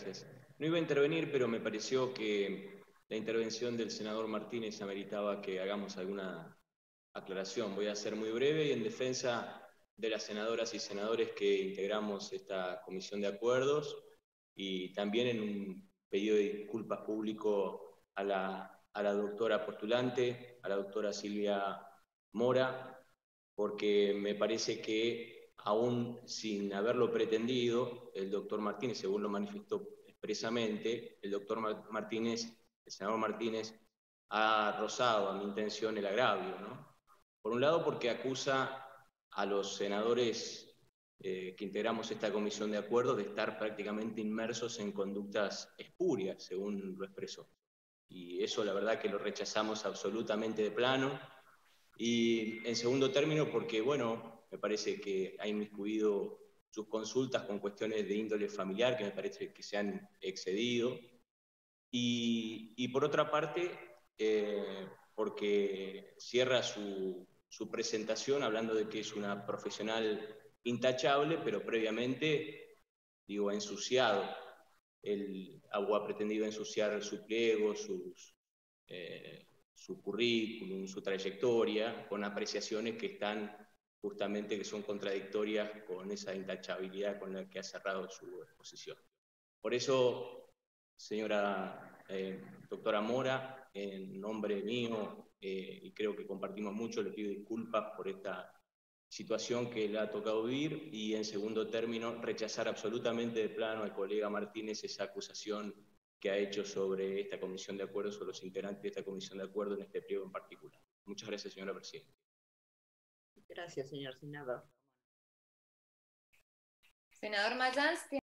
gracias. No iba a intervenir, pero me pareció que la intervención del senador Martínez ameritaba que hagamos alguna aclaración. Voy a ser muy breve y en defensa de las senadoras y senadores que integramos esta comisión de acuerdos y también en un pedido de disculpas público a la doctora postulante, a la doctora Silvia Mora, porque me parece que aún sin haberlo pretendido, el doctor Martínez, según lo manifestó expresamente, el doctor Martínez, el senador Martínez, ha rozado a mi intención el agravio, ¿no? Por un lado, porque acusa a los senadores que integramos esta comisión de acuerdo de estar prácticamente inmersos en conductas espurias, según lo expresó. Y eso la verdad que lo rechazamos absolutamente de plano. Y en segundo término, porque, bueno, me parece que ha inmiscuido sus consultas con cuestiones de índole familiar que me parece que se han excedido. Y por otra parte, porque cierra su presentación hablando de que es una profesional intachable, pero previamente, digo, ha ensuciado, o ha pretendido ensuciar su pliego, su currículum, su trayectoria, con apreciaciones que están justamente, que son contradictorias con esa intachabilidad con la que ha cerrado su exposición. Por eso, señora doctora Mora, en nombre mío, y creo que compartimos mucho, le pido disculpas por esta situación que le ha tocado vivir, y en segundo término, rechazar absolutamente de plano al colega Martínez esa acusación que ha hecho sobre esta comisión de acuerdo, sobre los integrantes de esta comisión de acuerdo en este pliego en particular. Muchas gracias, señora presidenta. Gracias, señor senador. Senador Mayans.